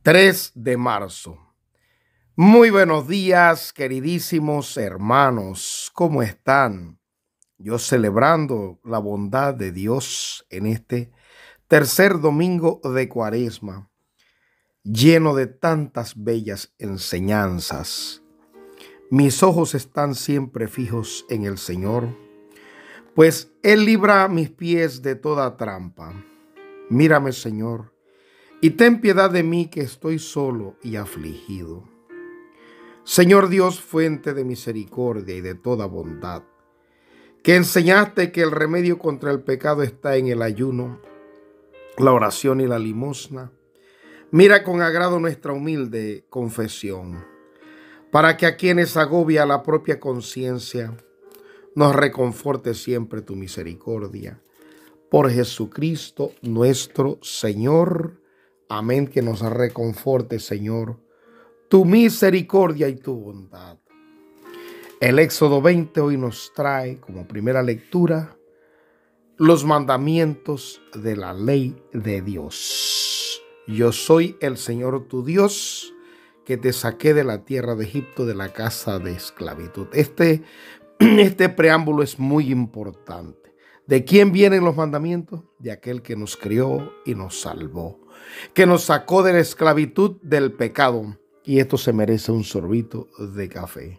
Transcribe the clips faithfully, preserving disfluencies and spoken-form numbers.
tres de marzo. Muy buenos días, queridísimos hermanos. ¿Cómo están? Yo celebrando la bondad de Dios en este tercer domingo de Cuaresma, lleno de tantas bellas enseñanzas. Mis ojos están siempre fijos en el Señor, pues Él libra mis pies de toda trampa. Mírame, Señor, y ten piedad de mí, que estoy solo y afligido. Señor Dios, fuente de misericordia y de toda bondad, que enseñaste que el remedio contra el pecado está en el ayuno, la oración y la limosna, mira con agrado nuestra humilde confesión, para que a quienes agobia la propia conciencia, nos reconforte siempre tu misericordia. Por Jesucristo nuestro Señor. Amén. Que nos reconforte, Señor, tu misericordia y tu bondad. El Éxodo veinte hoy nos trae como primera lectura los mandamientos de la ley de Dios. Yo soy el Señor tu Dios, que te saqué de la tierra de Egipto, de la casa de esclavitud. Este, este preámbulo es muy importante. ¿De quién vienen los mandamientos? De aquel que nos crió y nos salvó, que nos sacó de la esclavitud del pecado. Y esto se merece un sorbito de café.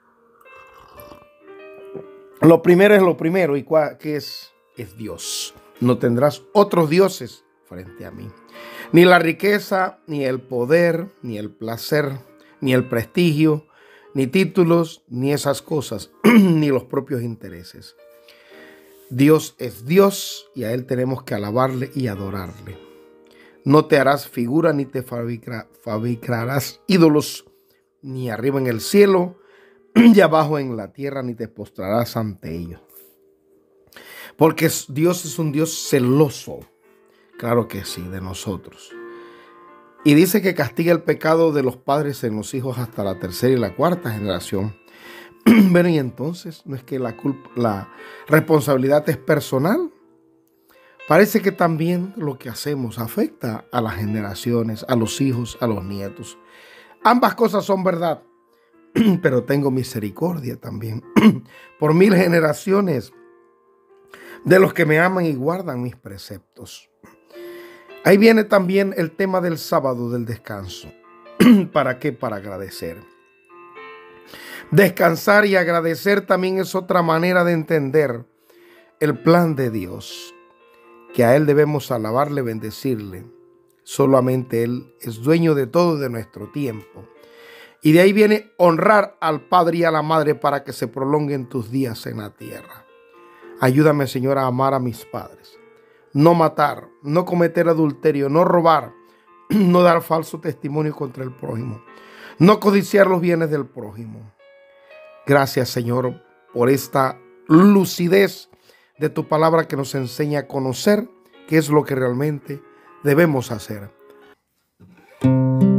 Lo primero es lo primero. ¿Y cuál, qué es? Es Dios. No tendrás otros dioses frente a mí. Ni la riqueza, ni el poder, ni el placer, ni el prestigio, ni títulos, ni esas cosas, ni los propios intereses. Dios es Dios y a Él tenemos que alabarle y adorarle. No te harás figura ni te fabrica, fabricarás ídolos, ni arriba en el cielo, y abajo en la tierra, ni te postrarás ante ellos. Porque Dios es un Dios celoso, claro que sí, de nosotros. Y dice que castiga el pecado de los padres en los hijos hasta la tercera y la cuarta generación. Bueno, y entonces, ¿no es que la culpa, la responsabilidad es personal? Parece que también lo que hacemos afecta a las generaciones, a los hijos, a los nietos. Ambas cosas son verdad, pero tengo misericordia también por mil generaciones de los que me aman y guardan mis preceptos. Ahí viene también el tema del sábado, del descanso. ¿Para qué? Para agradecer. Descansar y agradecer también es otra manera de entender el plan de Dios, que a Él debemos alabarle, bendecirle. Solamente Él es dueño de todo de nuestro tiempo. Y de ahí viene honrar al Padre y a la Madre para que se prolonguen tus días en la tierra. Ayúdame, Señor, a amar a mis padres. No matar, no cometer adulterio, no robar, no dar falso testimonio contra el prójimo, no codiciar los bienes del prójimo. Gracias, Señor, por esta lucidez de tu palabra que nos enseña a conocer qué es lo que realmente debemos hacer. Tú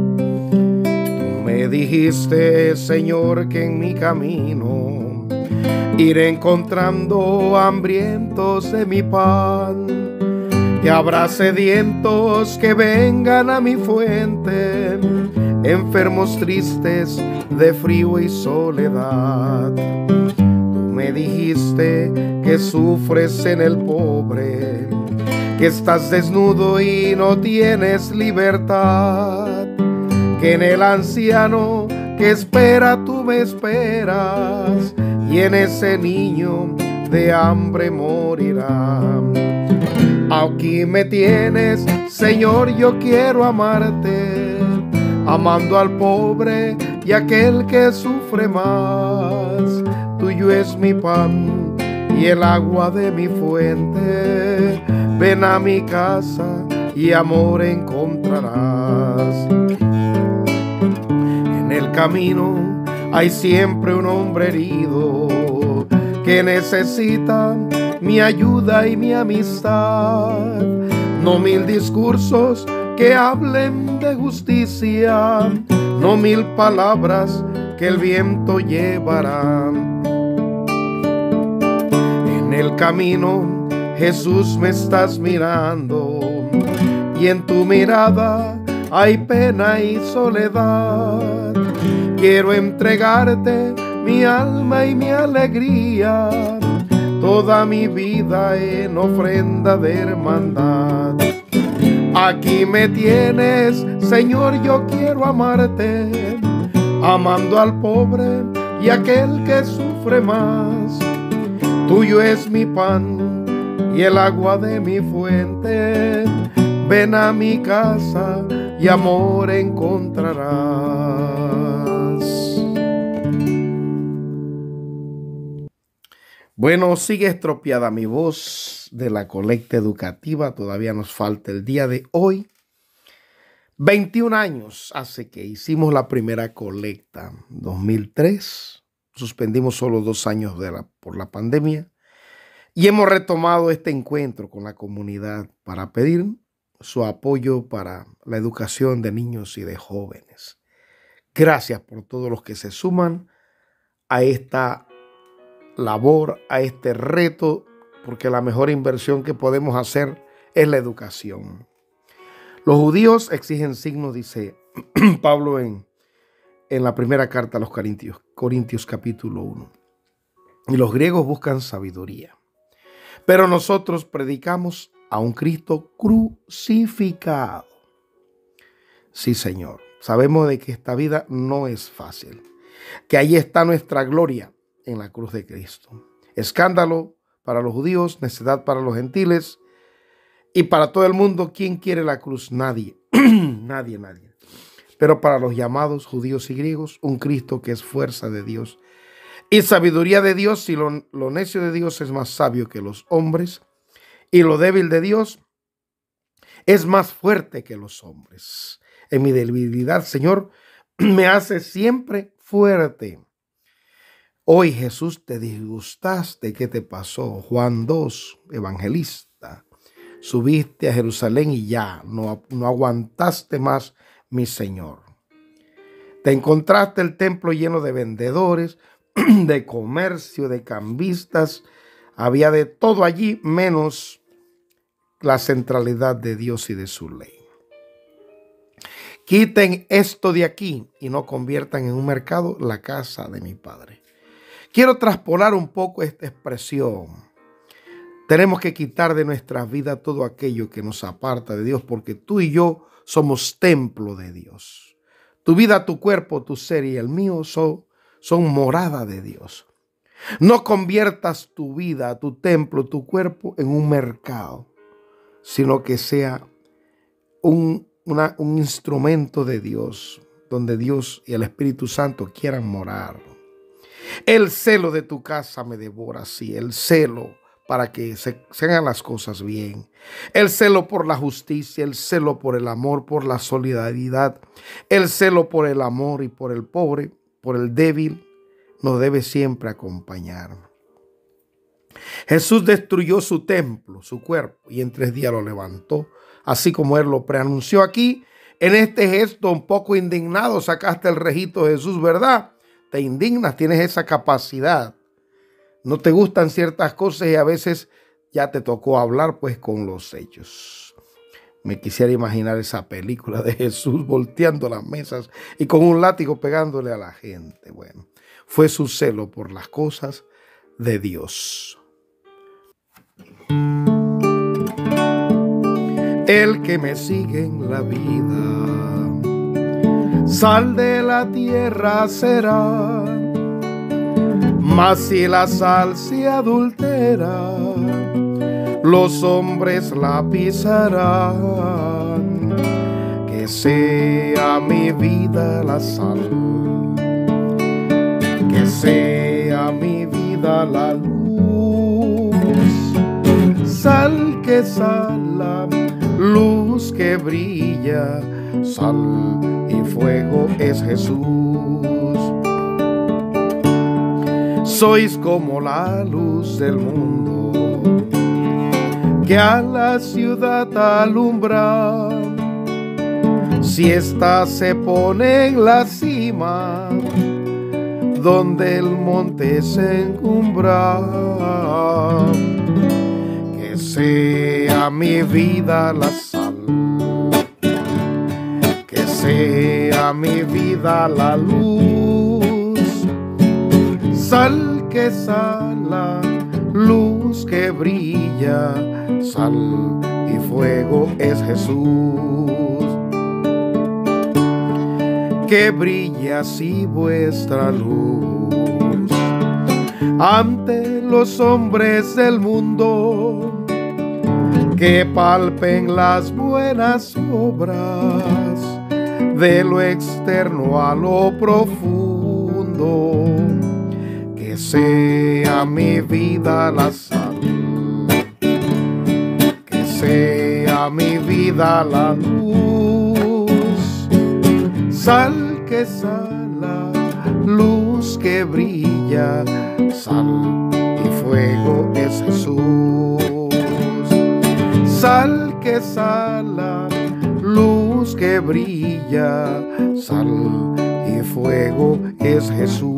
me dijiste, Señor, que en mi camino iré encontrando hambrientos de mi pan, y habrá sedientos que vengan a mi fuente, enfermos tristes de frío y soledad. Tú me dijiste que sufres en el pobre, que estás desnudo y no tienes libertad, que en el anciano que espera tú me esperas, y en ese niño de hambre morirá. Aquí me tienes, Señor, yo quiero amarte, amando al pobre y aquel que sufre más. Tuyo es mi pan y el agua de mi fuente. Ven a mi casa y amor encontrarás. En el camino hay siempre un hombre herido que necesita mi ayuda y mi amistad. No mil discursos que hablen de justicia, no mil palabras que el viento llevará. En el camino, Jesús, me estás mirando, y en tu mirada hay pena y soledad. Quiero entregarte mi alma y mi alegría, toda mi vida en ofrenda de hermandad. Aquí me tienes, Señor, yo quiero amarte, amando al pobre y aquel que sufre más. Tuyo es mi pan y el agua de mi fuente. Ven a mi casa y amor encontrarás. Bueno, sigue estropeada mi voz de la colecta educativa. Todavía nos falta el día de hoy. veintiún años hace que hicimos la primera colecta, dos mil tres. Suspendimos solo dos años de la, por la pandemia. Y hemos retomado este encuentro con la comunidad para pedir su apoyo para la educación de niños y de jóvenes. Gracias por todos los que se suman a esta labor, a este reto, porque la mejor inversión que podemos hacer es la educación. Los judíos exigen signos, dice Pablo en, en la primera carta a los Corintios, Corintios capítulo uno. Y los griegos buscan sabiduría. Pero nosotros predicamos a un Cristo crucificado. Sí, Señor. Sabemos de que esta vida no es fácil, que ahí está nuestra gloria en la cruz de Cristo. Escándalo para los judíos, necedad para los gentiles y para todo el mundo. ¿Quién quiere la cruz? Nadie, nadie, nadie. Pero para los llamados judíos y griegos, un Cristo que es fuerza de Dios y sabiduría de Dios. Y lo, lo necio de Dios es más sabio que los hombres, y lo débil de Dios es más fuerte que los hombres. En mi debilidad, Señor, me hace siempre fuerte. Hoy, Jesús, te disgustaste. ¿Qué te pasó? Juan dos, evangelista. Subiste a Jerusalén y ya no, no aguantaste más, mi Señor. Te encontraste el templo lleno de vendedores, de comercio, de cambistas. Había de todo allí menos la centralidad de Dios y de su ley. Quiten esto de aquí y no conviertan en un mercado la casa de mi Padre. Quiero traspolar un poco esta expresión. Tenemos que quitar de nuestra vida todo aquello que nos aparta de Dios, porque tú y yo somos templo de Dios. Tu vida, tu cuerpo, tu ser y el mío son, son morada de Dios. No conviertas tu vida, tu templo, tu cuerpo en un mercado, sino que sea un, una, un instrumento de Dios, donde Dios y el Espíritu Santo quieran morar. El celo de tu casa me devora, sí, el celo para que se, se hagan las cosas bien. El celo por la justicia, el celo por el amor, por la solidaridad, el celo por el amor y por el pobre, por el débil, nos debe siempre acompañar. Jesús destruyó su templo, su cuerpo, y en tres días lo levantó, así como él lo preanunció aquí. En este gesto un poco indignado sacaste el rejito de Jesús, ¿verdad? Te indignas, tienes esa capacidad. No te gustan ciertas cosas y a veces ya te tocó hablar pues con los hechos. Me quisiera imaginar esa película de Jesús volteando las mesas y con un látigo pegándole a la gente. Bueno, fue su celo por las cosas de Dios. El que me sigue en la vida, sal de la tierra será, mas si la sal se adultera, los hombres la pisarán. Que sea mi vida la sal, que sea mi vida la luz, sal que sala, luz que brilla, sal y fuego es Jesús. Sois como la luz del mundo que a la ciudad alumbra. Si ésta se pone en la cima, donde el monte se encumbra. Que sea mi vida la sal, que sea mi vida la luz, sal que sala, luz que brilla, sal y fuego es Jesús. Que brille así vuestra luz ante los hombres del mundo, que palpen las buenas obras de lo externo a lo profundo, que sea mi vida la sal, que sea mi vida la luz, sal que sala, luz que brilla, sal y fuego es Jesús. Sal que sala, luz que brilla, sal y fuego es Jesús.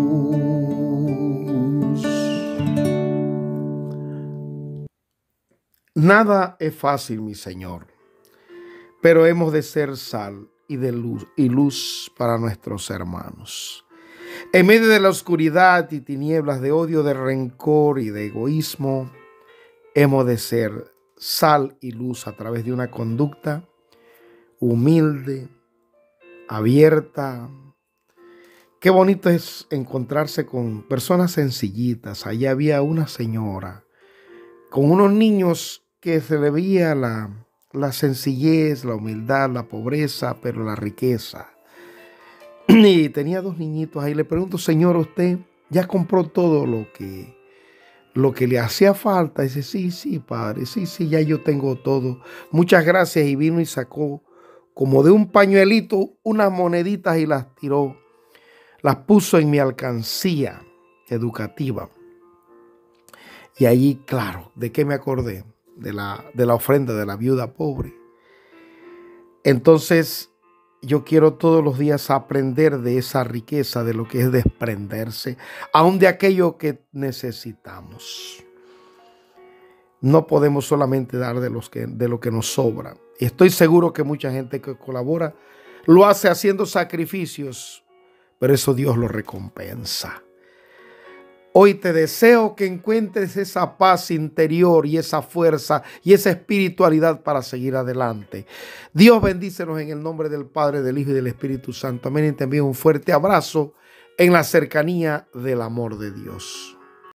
Nada es fácil, mi Señor, pero hemos de ser sal y de luz y luz para nuestros hermanos. En medio de la oscuridad y tinieblas de odio, de rencor y de egoísmo, hemos de ser sal y luz a través de una conducta humilde, abierta. Qué bonito es encontrarse con personas sencillitas. Allá había una señora con unos niños que se le veía la, la sencillez, la humildad, la pobreza, pero la riqueza. Y tenía dos niñitos ahí. Le pregunto, señor, ¿usted ya compró todo lo que, lo que le hacía falta? Y dice, sí, sí, padre, sí, sí, ya yo tengo todo. Muchas gracias. Y vino y sacó como de un pañuelito unas moneditas y las tiró. Las puso en mi alcancía educativa. Y allí, claro, ¿de qué me acordé? De la, de la ofrenda de la viuda pobre. Entonces, yo quiero todos los días aprender de esa riqueza, de lo que es desprenderse, aún de aquello que necesitamos. No podemos solamente dar de, los que, de lo que nos sobra. Y estoy seguro que mucha gente que colabora lo hace haciendo sacrificios, pero eso Dios lo recompensa. Hoy te deseo que encuentres esa paz interior y esa fuerza y esa espiritualidad para seguir adelante. Dios bendícenos en el nombre del Padre, del Hijo y del Espíritu Santo. Amén. Y te envío un fuerte abrazo en la cercanía del amor de Dios.